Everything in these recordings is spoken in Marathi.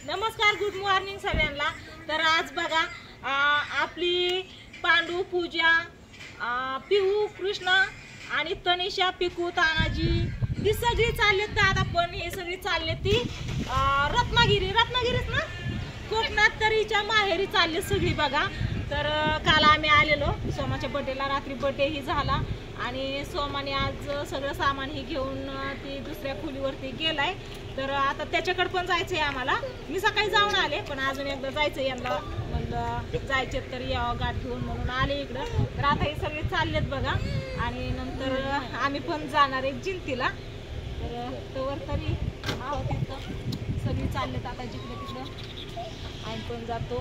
नमस्कार, गुड मॉर्निंग सगळ्यांना। तर आज बघा आपली पांडू, पूजा, पिहू, कृष्णा आणि तनिषा, पिकू, तानाजी ही सगळी चाललेत दादा, पण हे सगळी चालले ती रत्नागिरीच ना, कोकणात तरीच्या माहेरी चालले सगळी बघा। तर काल आम्ही आलेलो सोमाच्या बर्थडेला, रात्री बर्थडे ही झाला आणि सोमाने आज सगळं सामान ही घेऊन ती दुसऱ्या खोलीवरती गेलाय। तर आता त्याच्याकडे पण जायचंय आम्हाला। मी सकाळी जाऊन आले, पण अजून एकदा जायचं यांना, म्हणलं जायचे तर यावं गाठ घेऊन म्हणून आले इकडं। तर आता हे सगळे चाललेत बघा आणि नंतर आम्ही पण जाणार आहे जिंतीला। तर तोवर तरी आहोत तिथं सगळी चाललेत आता जिकडे तिकडं, आम्ही पण जातो।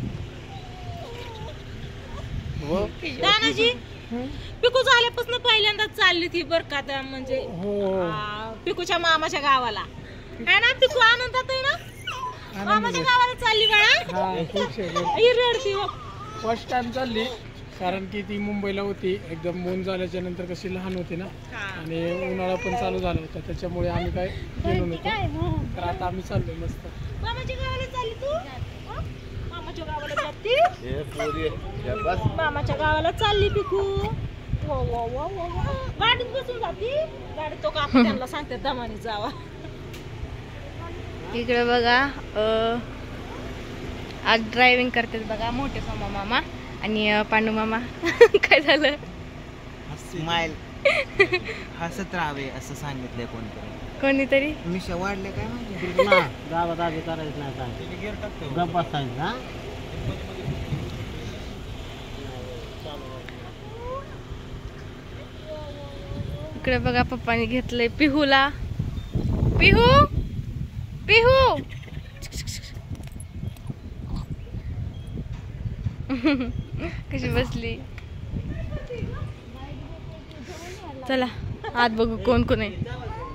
दानाजी पिकू झाल्यापासून पहिल्यांदाच चालली ती बरं का, म्हणजे पिकूच्या मामाच्या गावाला आहे ना। पिकू आनंदात आहे ना, मामाच्या गावाला चालली बाळा, ही रडती फर्स्ट टाइम चालली, कारण की ती मुंबईला होती, एकदम ऊन झाल्याच्या नंतर कशी लहान होती ना, आणि उन्हाळा पण चालू झाला होता, त्याच्यामुळे आम्ही काय गेलो नव्हतो। तर आता आम्ही चाललो मस्त। मामाच्या गावाला चालली तू? मामाच्या गावाला जाती? मामाच्या गावाला चालली पिकू। गाडीत बसून जाती, गाडीत तो का त्यांना सांगते दमानी जावा। इकडे बघा आज ड्रायव्हिंग करते बघा मोठे सोमा मामा आणि पांडू मामा। काय झालं? स्माइल हसत राहावे असं सांगितलंय कोणीतरी। मिशा वाढले काय माहिती ना, गावात आधी करायचं नाही सांगितलं, गप्प बसायचं ना। इकडे बघा पप्पानी घेतलंय पिहूला। पिहू पिहू कशी बसली, चला आत बघू कोण कोण आहे।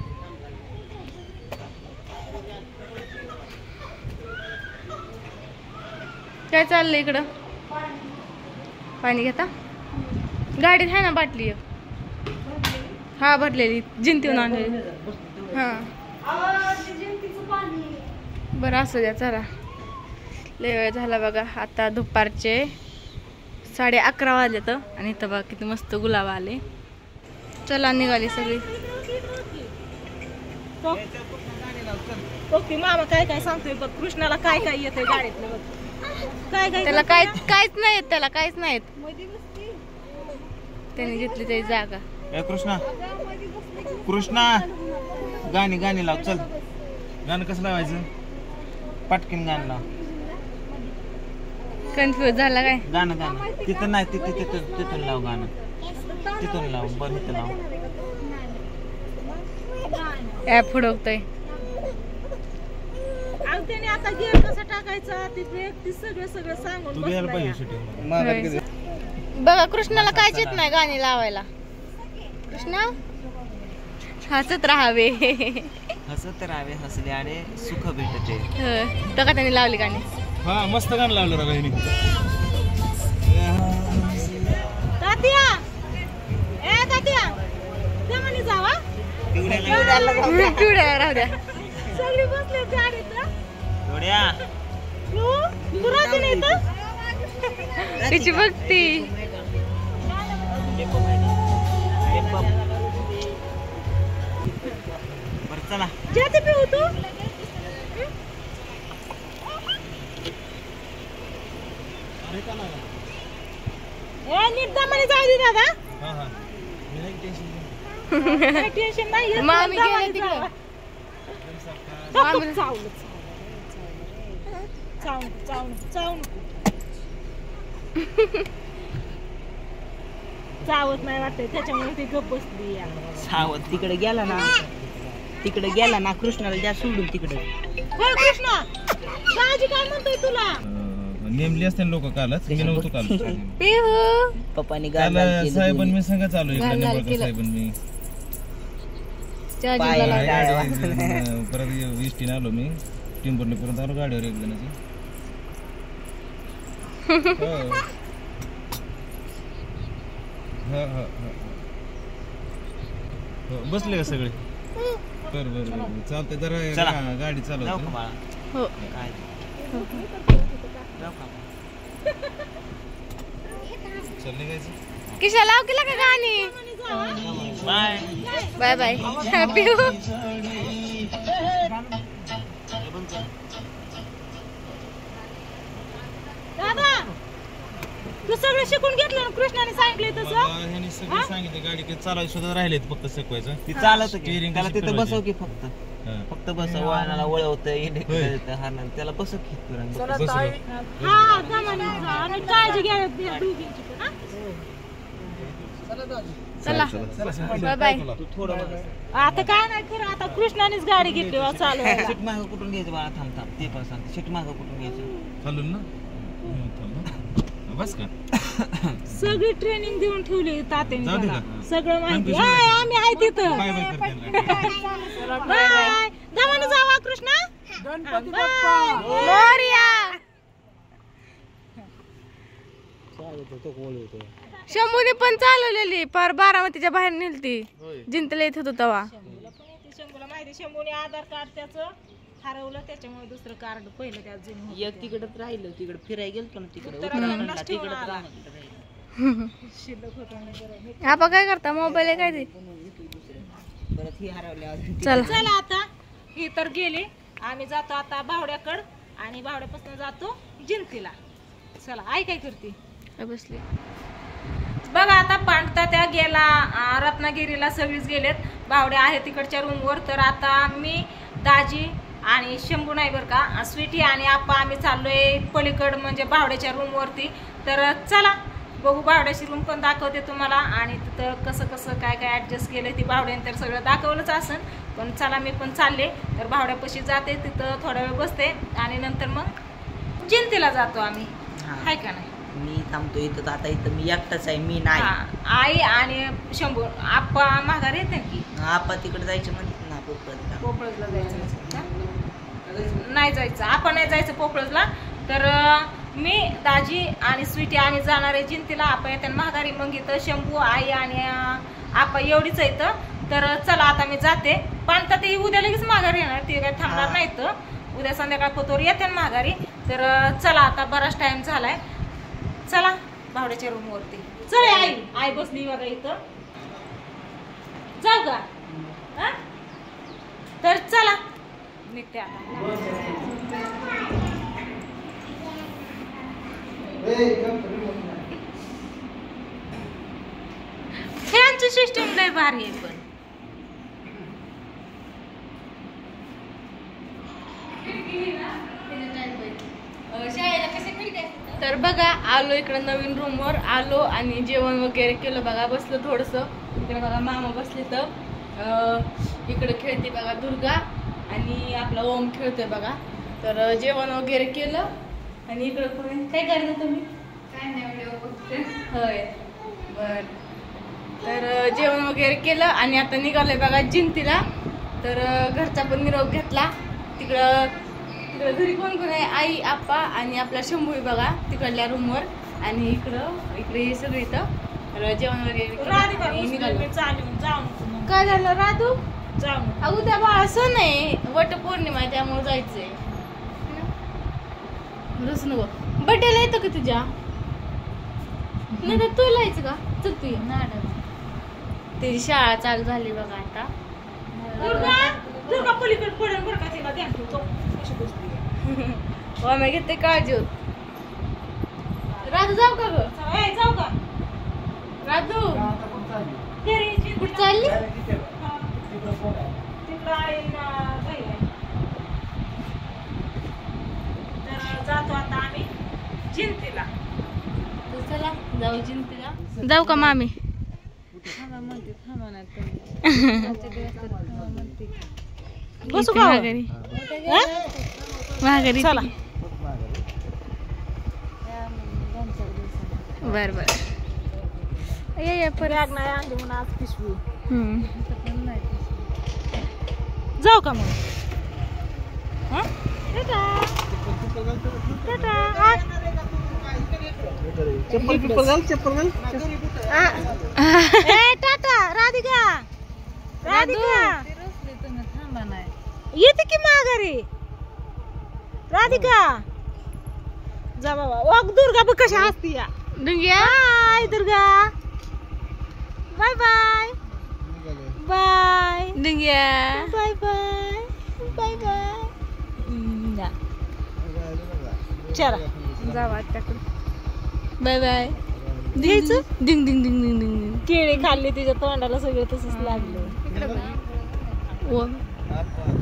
काय चाललंय इकडं? पाणी घेता? गाडीत आहे ना बाटली? हा भरलेली, जिंतीहून आणलेली। हा बरं असू द्या, चला लय वेळ झाला बघा, आता दुपारचे 11:30 वाजलेत आणि इथं बघा किती मस्त गुलाब आले। चला निघाली सगळी। ओके मामा काय काय सांगतोय बघ, कृष्णाला काय काय येतंय गाडीतलं बघ, काय काय त्याला काहीच नाही येत, त्याला काहीच नाही येत, त्याने घेतली त्याची जागा। कृष्णा गाणी लाव, चल गाणं कसं लावायचं, पटकन गाणं लाव। कन्फ्युज झाला काय? गाणं तिथं नाही, तिथून लाव गाणं, तिथून लाव, बरं इथं लाव। ऍप फुडवतोय त्याने, आता गिअर कसा टाकायचा ते सगळं सांगून बसलाय। बघा कृष्णाला काहीच येत नाही गाणी लावायला। कृष्णा हसत राहावे, हसल्याने सुख भेटते। तर त्यांनी लावली गाणी। हा मस्त गाणं लावलं राहिनी। तात्या ए तात्या दमानी जावा, पिवड्या राहू द्या, सगळी बसले गाडीत। थोड्या तू राहते नाही तर तिची भक्ती। बरं चला जाते पिऊ तू। नीट दमाने जाऊ दे दादा। टेन्शन नाही, मामी गेले तिकडं। चावत नाही वाटतंय, त्याच्यामुळे ती गप्प बसली। सावत तिकडे गेला ना, कृष्णाला द्या सोडून तिकडे। कृष्णा दाजी काय म्हणतोय तुला? नेमली असते लोक कालच, मी नव्हतो काल। पिहू पप्पानी साहेबांनी मी सांगा चालू साहेबांनी मी परत इष्टीने आलो, मी टिंबरने पर्यंत आलो गाडीवर एक जणाची। बसले का सगळे? बरं चालतंय, जरा गाडी चालवतो। हो काय जाऊ का चल निघायचं किशा लाव केला का गाणी बाय बाय बाय हॅपी दादा तू सगळं शिकून घेतलं ना कृष्णाने सांगितले तसं ह्यानी सगळं सांगितलं गाडी काही चालवायची सुद्धा राहिलेत फक्त शिकवायचं ती चालत की Steering त्याला कशी तिथं फिरवायची? बसव की फक्त हा. फक्त बसव वाहनाला वळवतं इंडिकेटर हाणं त्याला बसव की चला बसव. ताई हा जमाने आणि काळजी घ्या दोघींची पण हा? चला दादी चला बाय बाय तू थोडं बस. आता काय नाही खरं आता कृष्णानेच गाडी घेतली बा चालवायला सीट मागं कुठून घ्यायचं बाळा थांब थांब ते पण सांगते सीट मागं कुठून घ्यायचं चालून ना थांब ना. बस का सगळी ट्रेनिंग देऊन ठेवली तात्याने जाऊ दे त्याला. का? सगळं माहिती Confusion हाय, आम्ही आहे तिथं बाय बाय करते बाय जमाने जावा कृष्णा गणपती बाय. बाप्पा मोरया शंभूने पण चालवलेली पार बारामतीच्या बाहेर नेलती जिंतला येत होतो तेव्हा शंभूला माहिती शंभूने आधार कार्ड त्याचं हरवलं त्याच्यामुळे दुसरं कार्ड पहिलं त्यात जुनं होतं. एक तिकडच राहिलं तिकडे फिरायला गेलतो ना तिकडे उत्तराखंडलाच ठेवून तिकडे आला. राहिलं शिल्लक होतं आणि बरं. आपण काय करता मोबाईल आहे काय ते परत ही हरवले अजून चला चला आता ही तर गेली आम्ही जातो आता भावड्याकड आणि भावड्यापासून जातो जिंतीला चला आई काय करते काय बसली बघा आता पांडता त्या गेला रत्नागिरीला सगळीच गेलेत भावड्या आहे तिकडच्या रूमवर तर आता मी दाजी आणि शंभू नाही बरं का स्वीटी आणि आप्पा आम्ही चाललोय पलीकड म्हणजे भावड्याच्या रूमवरती तर चला बघू भावड्याची रूम पण दाखवते तुम्हाला आणि तिथं कसं कसं काय काय ॲडजस्ट केलं ती भावड्याने तर सगळं दाखवलंच असेल पण चला मी पण चालले तर भावड्यापाशी जाते तिथं थोडा वेळ बसते आणि नंतर मग जिंतीला जातो आम्ही हाय का नाही मी थांबतो इथं तर आता इथं मी एकटाच आहे मी नाही हा, आई आणि शंभू आप्पा माघारी येते की आपण तिकडे जायचं म्हणत ना पोपळला पोपळजला जायचं का? नाही जायचं आपण नाही जायचं पोपळजला तर मी दाजी आणि स्वीटी आणि जाणार आहे जिंतीला आपा येते माघारी मग इथं शंभू आई आणि आपा एवढीच येतं तर चला आता मी जाते पण तर ते उद्या लगेच माघारी येणार ते काय थांबणार नाही तर उद्या संध्याकाळ पोतोर येते माघारी तर चला आता बराच टाइम झालाय चला भावड्याच्या रूमवरती चल आई आई बसली बघा इथं जाऊ का हा? तर चला निघते आता फॅनची सिस्टीम लय भारी आहे पण तर बघा आलो इकडं नवीन रूमवर आलो आणि जेवण वगैरे केलं बघा बसलो थोडंसं इकडे बघा मामा बसले तर इकडे खेळते बघा दुर्गा आणि आपला ओम खेळतोय बघा तर जेवण वगैरे केलं आणि इकडं कोणी काय करायचं तुम्ही काय नाही व्हिडिओ बघते होय बर तर जेवण वगैरे केलं आणि आता निघालोय बघा जिंतीला तर घरचा पण निरोप घेतला तिकडं तिकडं घरी कोण कोण आहे आई आप्पा आणि आपला शंभू आहे बघा तिकडल्या रूमवर आणि इकडे हे सगळं इथं तर जेवण वगैरे केलं आणि निघालो. जाऊन काय झालं राधू जाऊन उद्या बाळा सण आहे वट पौर्णिमा आहे त्यामुळे जायचंय रस नको बड्डेला येतं का तुझ्या नाही तर तुला यायचं का चल तू ये त्याची शाळा चालू झाली बघा आता दुर्गा पलीकडे पडेल बरं का तिला ध्यान ठेवतो कशी बसली मी घेते काळजी होत राधू जाऊ का ग ए, जाऊ का राधू घरी कुठं चालली तिकडं आहे ना बाई आहे. तर जातो आता आम्ही जिंतीला तर चला जाऊ जिंतीला जाऊ का मामी बसू का माघारी माघारी चला. बर बर ये बॅग नाही आणली म्हणून आज पिशवी हम्म जाऊ का मग हं? टाटा. टाटा. आज. ए, टाटा राधिका राधिका येते की माघारी राधिका जा बाबा. ओ दुर्गा बघ कशी हसती या. Bye Durga. Bye bye bye डिंग्या बाय बाय बाय बाय. चला जावा त्याकडे. Bye bye. द्यायचं. डिंग डिंग डिंग डिंग डिंग. केळी खाल्ली तिच्या तोंडाला सगळं तसंच लागलं. ओ